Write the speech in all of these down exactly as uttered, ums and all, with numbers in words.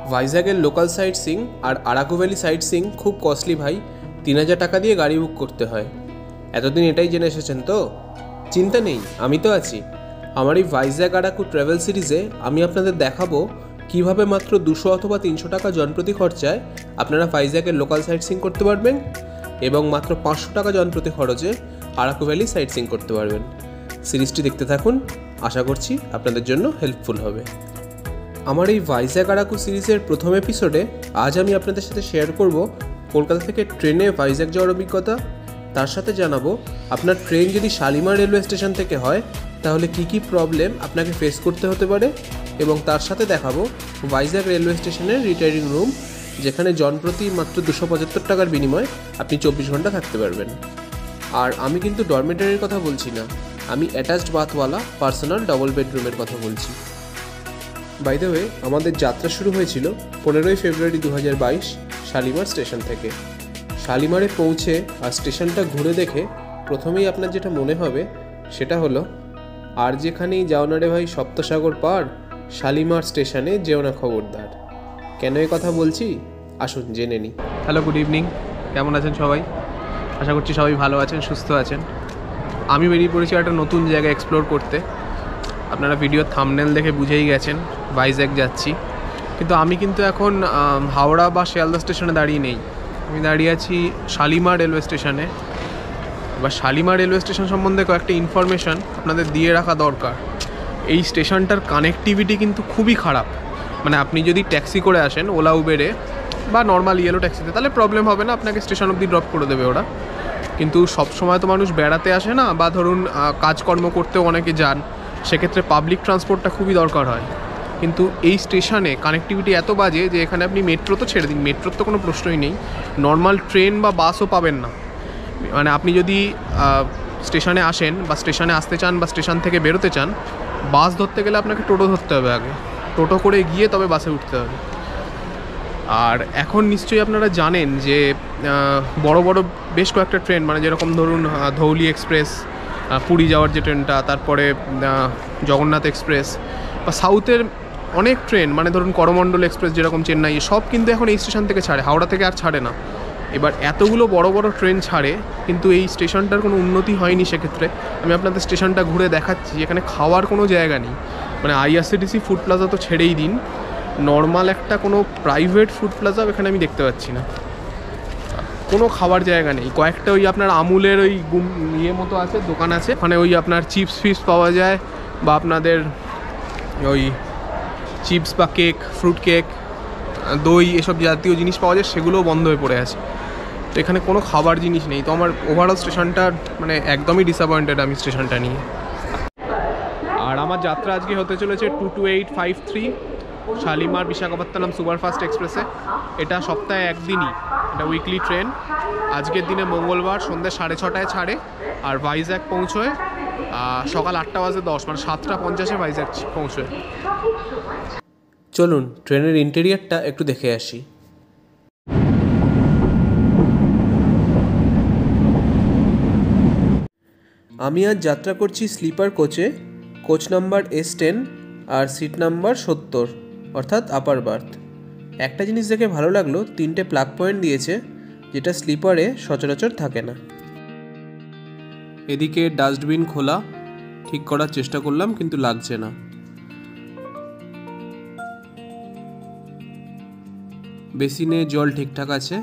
ভাইজ্যাগের local sightseeing আর Araku valley sightseeing খুব costly ভাই। তিন হাজার টাকা দিয়ে গাড়ি বুক করতে হয়। এতদিন এটাই জেনে এসেছেন তো? চিন্তা নেই, আমি তো আছি। আমার এই ভাইজ্যাগ আরাকু ট্রাভেল সিরিজে আমি আপনাদের দেখাবো কিভাবে মাত্র দুশো অথবা তিনশো টাকা জনপ্রতি খরচায় আপনারা ভাইজ্যাগের লোকাল সাইট সিং করতে পারবেন এবং মাত্র পাঁচশো টাকা জনপ্রতি খরচে আরাকু ভ্যালি সাইট সিং করতে পারবেন। সিরিজটি দেখতে থাকুন, আশা করছি আপনাদের জন্য হেল্পফুল হবে। আমার এই ভাইজ্যাগ আরাকু সিরিজের প্রথম এপিসোডে আজ আমি আপনাদের সাথে শেয়ার করব কলকাতা থেকে ট্রেনে ভাইজ্যাগ যাওয়ার অভিজ্ঞতা। তার সাথে জানাবো আপনার ট্রেন যদি শালিমার রেলওয়ে স্টেশন থেকে হয় তাহলে কি কি প্রবলেম আপনাকে ফেস করতে হতে পারে, এবং তার সাথে দেখাবো ভাইজ্যাগ রেলওয়ে স্টেশনের রিটায়ারিং রুম, যেখানে জনপ্রতি মাত্র দুশো পঁচাত্তর টাকার বিনিময়ে আপনি চব্বিশ ঘন্টা থাকতে পারবেন। আর আমি কিন্তু ডরমেটরির কথা বলছি না, আমি অ্যাটাচড বাথওয়ালা পার্সোনাল ডবল বেডরুমের কথা বলছি। বাই দ্য ওয়ে, আমাদের যাত্রা শুরু হয়েছিল পনেরোই ফেব্রুয়ারি দু হাজার বাইশ শালিমার স্টেশন থেকে। শালিমারে পৌঁছে আর স্টেশনটা ঘুরে দেখে প্রথমেই আপনার যেটা মনে হবে সেটা হলো, আর যেখানেই যাও না রে ভাই সপ্তসাগর পার, শালিমার স্টেশনে যেও না খবরদার। কেন এই কথা বলছি আসুন জেনে নিই। হ্যালো, গুড ইভিনিং, কেমন আছেন সবাই? আশা করছি সবাই ভালো আছেন, সুস্থ আছেন। আমি বেরিয়ে পড়েছি একটা নতুন জায়গা এক্সপ্লোর করতে। আপনারা ভিডিওর থাম্বনেল দেখে বুঝেই গেছেন ভাইজ্যাগ যাচ্ছি, কিন্তু আমি কিন্তু এখন হাওড়া বা শিয়ালদা স্টেশনে দাঁড়িয়ে নেই। আমি দাঁড়িয়ে আছি শালিমার রেলওয়ে স্টেশনে। এবার শালিমার রেলওয়ে স্টেশন সম্বন্ধে কয়েকটা ইনফরমেশান আপনাদের দিয়ে রাখা দরকার। এই স্টেশনটার কানেক্টিভিটি কিন্তু খুবই খারাপ। মানে আপনি যদি ট্যাক্সি করে আসেন ওলা উবেরে বা নর্মাল ইয়েলো ট্যাক্সিতে তাহলে প্রবলেম হবে না, আপনাকে স্টেশন অবধি ড্রপ করে দেবে ওরা। কিন্তু সব সময় তো মানুষ বেড়াতে আসে না, বা ধরুন কাজকর্ম করতেও অনেকে যান, সেক্ষেত্রে পাবলিক ট্রান্সপোর্টটা খুবই দরকার হয়। কিন্তু এই স্টেশনে কানেক্টিভিটি এত বাজে যে এখানে আপনি মেট্রো তো ছেড়ে দিন, মেট্রোর তো কোনো প্রশ্নই নেই, নর্মাল ট্রেন বা বাসও পাবেন না। মানে আপনি যদি স্টেশনে আসেন বা স্টেশনে আসতে চান বা স্টেশন থেকে বেরোতে চান, বাস ধরতে গেলে আপনাকে টোটো ধরতে হবে আগে, টোটো করে গিয়ে তবে বাসে উঠতে হবে। আর এখন নিশ্চয়ই আপনারা জানেন যে বড় বড় বেশ কয়েকটা ট্রেন, মানে যেরকম ধরুন ধৌলি এক্সপ্রেস, পুরী যাওয়ার যে ট্রেনটা, তারপরে জগন্নাথ এক্সপ্রেস, বা সাউথের অনেক ট্রেন, মানে ধরুন করমণ্ডল এক্সপ্রেস যেরকম চেন্নাই, সব কিন্তু এখন এই স্টেশন থেকে ছাড়ে, হাওড়া থেকে আর ছাড়ে না। এবার এতগুলো বড় বড় ট্রেন ছাড়ে, কিন্তু এই স্টেশনটার কোনো উন্নতি হয়নি। সেক্ষেত্রে আমি আপনাদের স্টেশনটা ঘুরে দেখাচ্ছি, এখানে খাওয়ার কোনো জায়গা নেই। মানে আইআরসিটিসি ফুড প্লাজা তো ছেড়েই দিন, নর্মাল একটা কোনো প্রাইভেট ফুড প্লাজাও এখানে আমি দেখতে পাচ্ছি না। কোনো খাবার জায়গা নেই। কয়েকটা ওই আপনার আমুলের ওই গুম ইয়ে মতো আছে, দোকান আছে, ওখানে ওই আপনার চিপস ফিপস পাওয়া যায়, বা আপনাদের ওই চিপস বা কেক, ফ্রুট কেক, দই, এসব জাতীয় জিনিস পাওয়া যায়, সেগুলোও বন্ধ হয়ে পড়ে আছে। তো এখানে কোনো খাবার জিনিস নেই। তো আমার ওভারঅল স্টেশনটা মানে একদমই ডিসঅ্যাপয়েন্টেড আমি স্টেশনটা নিয়ে। আর আমার যাত্রা আজকে হতে চলেছে two two eight five three Shalimar Visakhapatnam superfast এক্সপ্রেসে। এটা সপ্তাহে একদিনই, এটা উইকলি ট্রেন। আজকের দিনে মঙ্গলবার সন্ধ্যে সাড়ে ছটায় ছাড়ে, আর ভাইজ্যাগ পৌঁছয় সকাল আটটা বাজে দশ, মানে সাতটা পঞ্চাশে ভাইজ্যাগ পৌঁছয়। চলুন ট্রেনের ইন্টেরিয়ারটা একটু দেখে আসি। আমি আজ যাত্রা করছি স্লিপার কোচে, কোচ নাম্বার এস টেন আর সিট নাম্বার সত্তর, অর্থাৎ আপার বার্থ। একটা জিনিস দেখে ভালো লাগলো, তিনটে প্লাগ পয়েন্ট দিয়েছে, যেটা স্লিপারে সচরাচর থাকে না। এদিকে ডাস্টবিন খোলা, ঠিক করার চেষ্টা করলাম কিন্তু লাগছে না। বেসিনে জল ঠিকঠাক আছে,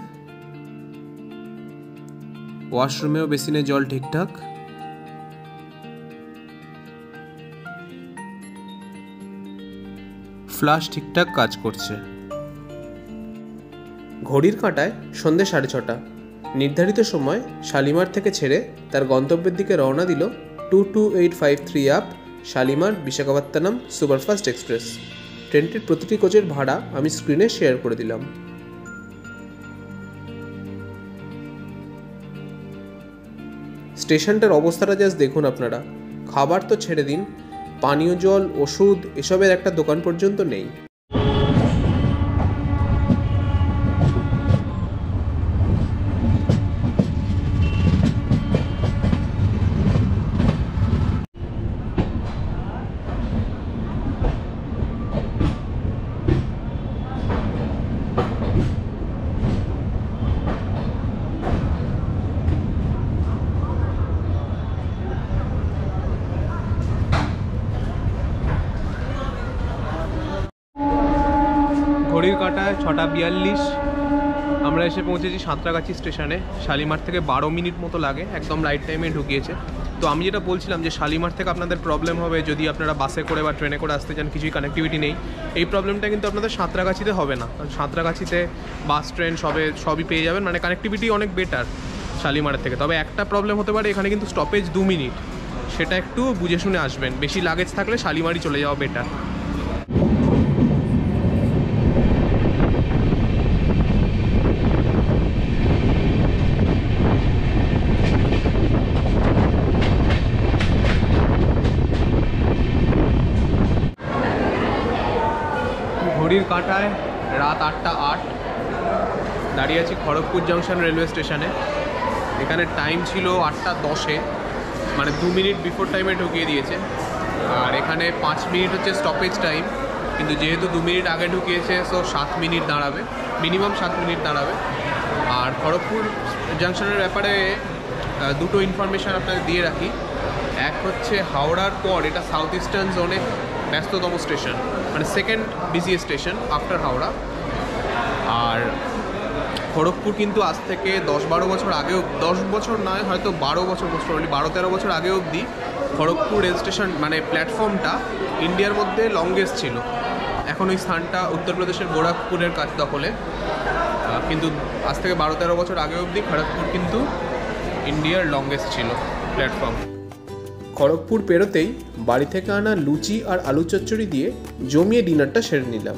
ওয়াশরুমেও বেসিনে জল ঠিকঠাক। ফ্লাশ ঠিকঠাক কাজ করছে। ঘড়ির কাঁটায় সন্ধ্যে সাড়ে ছটা। নির্ধারিত সময় শালিমার থেকে ছেড়ে তার গন্তব্যের দিকে রওনা দিল two two eight five three up Shalimar Visakhapatnam superfast express. ট্রেনটির প্রতিটি কোচের ভাড়া আমি স্ক্রিনে শেয়ার করে দিলাম। স্টেশনটার অবস্থাটা জাস্ট দেখুন আপনারা। খাবার তো ছেড়ে দিন, পানীয় জল, ওষুধ এসবের একটা দোকান পর্যন্ত নেই। ঘড়ির কাঁটায় ছটা বিয়াল্লিশ, আমরা এসে পৌঁছেছি সাঁতরাগাছি স্টেশনে। শালিমার থেকে বারো মিনিট মতো লাগে, একদম রাইট টাইমে ঢুকিয়েছে। তো আমি যেটা বলছিলাম যে শালিমার থেকে আপনাদের প্রবলেম হবে যদি আপনারা বাসে করে বা ট্রেনে করে আসতে চান, কিছুই কানেক্টিভিটি নেই। এই প্রবলেমটা কিন্তু আপনাদের সাঁতরাগাছিতে হবে না, কারণ সাঁতরাগাছিতে বাস ট্রেন সবে সবই পেয়ে যাবেন, মানে কানেক্টিভিটি অনেক বেটার শালিমারের থেকে। তবে একটা প্রবলেম হতে পারে, এখানে কিন্তু স্টপেজ দু মিনিট, সেটা একটু বুঝে শুনে আসবেন। বেশি লাগেজ থাকলে শালিমারি চলে যাওয়া বেটার। ঘড়ির কাঁটায় রাত আটটা আট, দাঁড়িয়ে আছি খড়গপুর জাংশন রেলওয়ে স্টেশনে। এখানে টাইম ছিল আটটা দশে, মানে দু মিনিট বিফোর টাইমে ঢুকিয়ে দিয়েছে। আর এখানে পাঁচ মিনিট হচ্ছে স্টপেজ টাইম, কিন্তু যেহেতু দু মিনিট আগে ঢুকিয়েছে সো সাত মিনিট দাঁড়াবে, মিনিমাম সাত মিনিট দাঁড়াবে। আর খড়গপুর জাংশনের ব্যাপারে দুটো ইনফরমেশান আপনাদের দিয়ে রাখি। এক হচ্ছে হাওড়ার পর এটা সাউথ ইস্টার্ন জোনে ব্যস্ততম স্টেশন, মানে second busiest station after Howrah. আর খড়গপুর কিন্তু আজ থেকে দশ বারো বছর আগেও, দশ বছর নয় হয়তো বারো বছর মোস্টলি বারো তেরো বছর আগে অবধি খড়গপুর রেল স্টেশন মানে প্ল্যাটফর্মটা ইন্ডিয়ার মধ্যে লংগেস্ট ছিল। এখন ওই স্থানটা উত্তরপ্রদেশের গোরখপুরের কাছ দখলে, কিন্তু আজ থেকে বারো তেরো বছর আগে অবধি খড়গপুর কিন্তু ইন্ডিয়ার লংগেস্ট ছিল প্ল্যাটফর্ম। খড়গপুর পেরোতেই বাড়ি থেকে আনা লুচি আর আলু চচ্চড়ি দিয়ে জমিয়ে ডিনারটা সেরে নিলাম।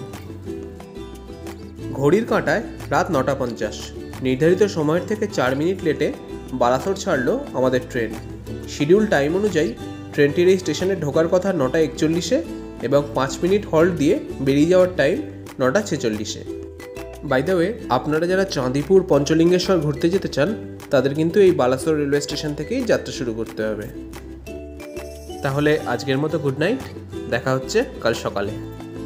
ঘড়ির কাঁটায় রাত নটা পঞ্চাশ, নির্ধারিত সময়ের থেকে চার মিনিট লেটে বালাসোর ছাড়লো আমাদের ট্রেন। শিডিউল টাইম অনুযায়ী ট্রেনটির এই স্টেশনে ঢোকার কথা নটা একচল্লিশে এবং পাঁচ মিনিট হল্ট দিয়ে বেরিয়ে যাওয়ার টাইম নটা ছেচল্লিশে। বাই দ্য ওয়ে, আপনারা যারা চাঁদিপুর পঞ্চলিঙ্গেশ্বর ঘুরতে যেতে চান তাদের কিন্তু এই বালাসোর রেলওয়ে স্টেশন থেকেই যাত্রা শুরু করতে হবে। তাহলে আজকের মতো গুড নাইট, দেখা হচ্ছে কাল সকালে।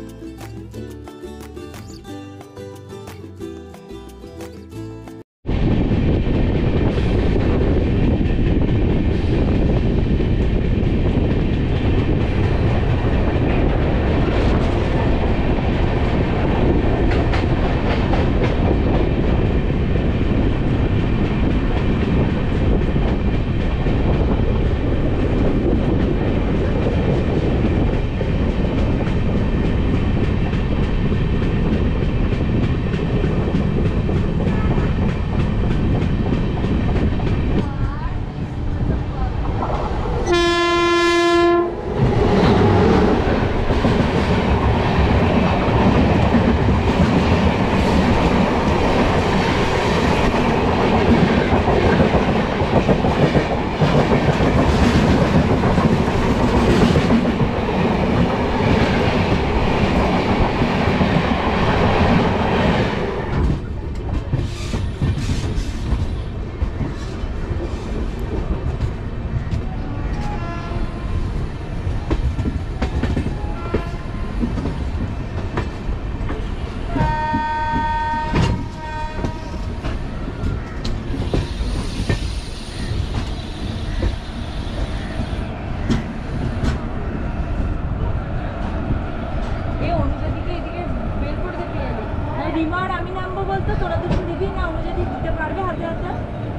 রিমার আমি নামবো বলতো তোরা দুজন দিবি না, অনুযায়ী দিতে পারবে হাতে হাতে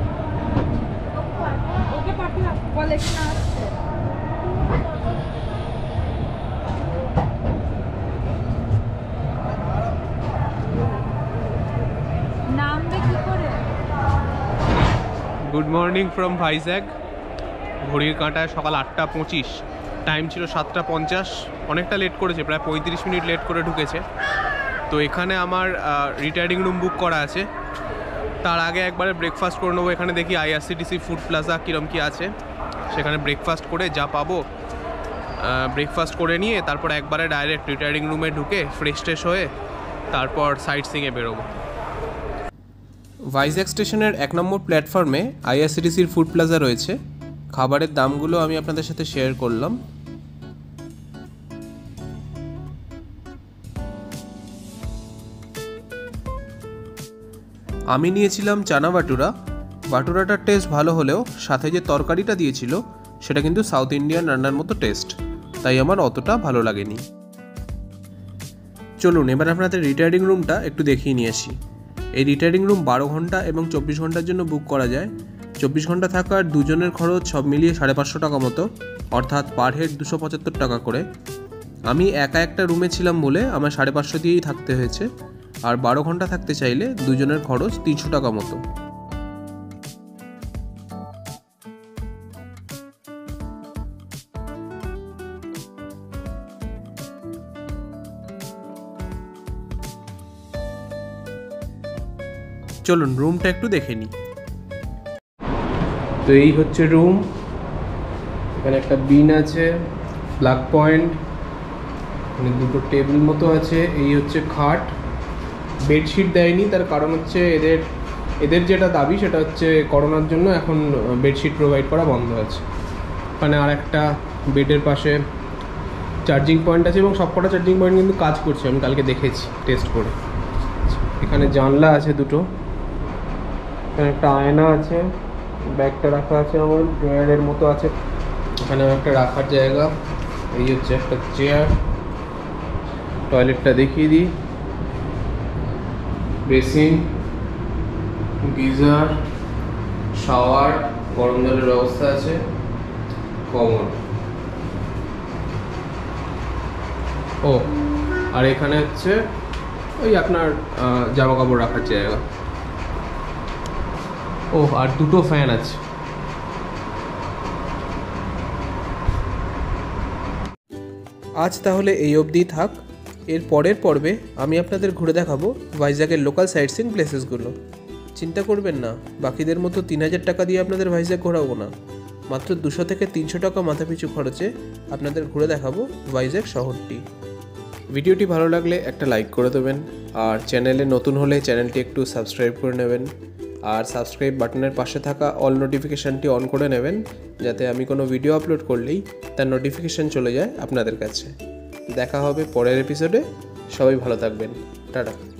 ওকে পাঠিয়ে বলে কিনা আসছে। নামবে কি করে? Good morning from Vizag. ঘড়ির কাঁটায় সকাল আটটা পঁচিশ, টাইম ছিল সাতটা পঞ্চাশ, অনেকটা লেট করেছে, প্রায় পঁয়ত্রিশ মিনিট লেট করে ঢুকেছে। তো এখানে আমার রিটায়ারিং রুম বুক করা আছে, তার আগে একবারে ব্রেকফাস্ট করে নেবো। এখানে দেখি আইআরসিটিসি ফুড প্লাজা কীরকম কী আছে, সেখানে ব্রেকফাস্ট করে যা পাবো ব্রেকফাস্ট করে নিয়ে তারপর একবারে ডাইরেক্ট রিটায়ারিং রুমে ঢুকে ফ্রেশ ট্রেশ হয়ে তারপর সাইট সিংয়ে বেরোবো। ভাইজ্যাগ স্টেশনের এক নম্বর প্ল্যাটফর্মে আইআরসিটিসির ফুড প্লাজা রয়েছে। খাবারের দামগুলো আমি আপনাদের সাথে শেয়ার করলাম। আমি নিয়েছিলাম চানা বাটুরা। বাটুরাটার টেস্ট ভালো হলেও সাথে যে তরকারিটা দিয়েছিল সেটা কিন্তু সাউথ ইন্ডিয়ান রান্নার মতো টেস্ট, তাই আমার অতটা ভালো লাগেনি। চলুন এবার আপনাদের রিটায়ারিং রুমটা একটু দেখিয়ে নিয়ে আসি। এই রিটায়ারিং রুম বারো ঘন্টা এবং চব্বিশ ঘন্টার জন্য বুক করা যায়। চব্বিশ ঘন্টা থাকার দুজনের খরচ সব মিলিয়ে সাড়ে পাঁচশো টাকা মতো, অর্থাৎ পার হেড দুশো পঁচাত্তর টাকা করে। আমি একা একটা রুমে ছিলাম বলে আমার সাড়ে পাঁচশো দিয়েই থাকতে হয়েছে, আর বারো ঘন্টা থাকতে চাইলে দুজনের খরচ তিনশো টাকা মতো। চলুন রুমটা একটু দেখে নিই। তো এই হচ্ছে রুম। এখানে একটা বিন আছে, প্লাগ পয়েন্ট, এখানে দুটো টেবিল মতো আছে। এই হচ্ছে খাট। বেডশিট দেয়নি, তার কারণ হচ্ছে এদের এদের যেটা দাবি সেটা হচ্ছে করোনার জন্য এখন বেডশিট প্রোভাইড করা বন্ধ আছে। ওখানে আর একটা বেডের পাশে চার্জিং পয়েন্ট আছে এবং সবকটা চার্জিং পয়েন্ট কিন্তু কাজ করছে, আমি কালকে দেখেছি টেস্ট করে। এখানে জানলা আছে দুটো, এখানে একটা আয়না আছে, ব্যাগটা রাখা আছে আমার ড্রয়ারের মতো আছে, এখানেও একটা রাখার জায়গা। এই হচ্ছে একটা চেয়ার। টয়লেটটা দেখিয়ে দিই। বেসিন, গিজার, শাওয়ার, গরম জলের ব্যবস্থা আছে, কমন। ও আর এখানে হচ্ছে ওই আপনার জামা কাপড় রাখার জায়গা। ও আর দুটো ফ্যান আছে। আজ তাহলে এই অবধি থাক। এর পরের পর্বে আমি আপনাদের ঘুরে দেখাবো ভাইজ্যাগের লোকাল সাইট সিইং প্লেসেসগুলো। চিন্তা করবেন না, বাকিদের মতো তিন হাজার টাকা দিয়ে আপনাদের ভাইজ্যাগ ঘোরাবো না। মাত্র দুশো থেকে তিনশো টাকা মাথাপিছু খরচে আপনাদের ঘুরে দেখাবো ভাইজ্যাগ শহরটি। ভিডিওটি ভালো লাগলে একটা লাইক করে দেবেন, আর চ্যানেলে নতুন হলে চ্যানেলটি একটু সাবস্ক্রাইব করে নেবেন, আর সাবস্ক্রাইব বাটনের পাশে থাকা অল নোটিফিকেশানটি অন করে নেবেন, যাতে আমি কোনো ভিডিও আপলোড করলেই তার নোটিফিকেশান চলে যায় আপনাদের কাছে। দেখা হবে পরের এপিসোডে। সবাই ভালো থাকবেন। টাটা।